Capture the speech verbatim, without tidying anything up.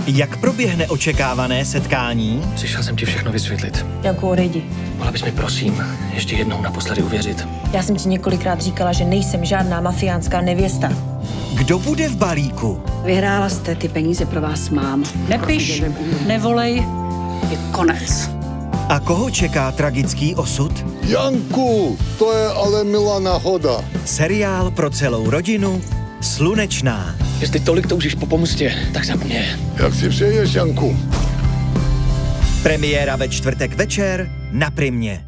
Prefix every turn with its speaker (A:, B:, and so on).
A: Jak proběhne očekávané setkání?
B: Přišel jsem ti všechno vysvětlit.
C: Janku, odejdi.
B: Mohla bys mi prosím ještě jednou naposledy uvěřit?
C: Já jsem ti několikrát říkala, že nejsem žádná mafiánská nevěsta.
A: Kdo bude v balíku?
D: Vyhrála jste, ty peníze pro vás mám.
E: Nepiš, nevolej, je konec.
A: A koho čeká tragický osud?
F: Janku, to je ale milá náhoda.
A: Seriál pro celou rodinu Slunečná.
B: Jestli tolik toužíš po pomstě, tak za mě.
F: Jak si přeješ, Janku?
A: Premiéra ve čtvrtek večer na Primě.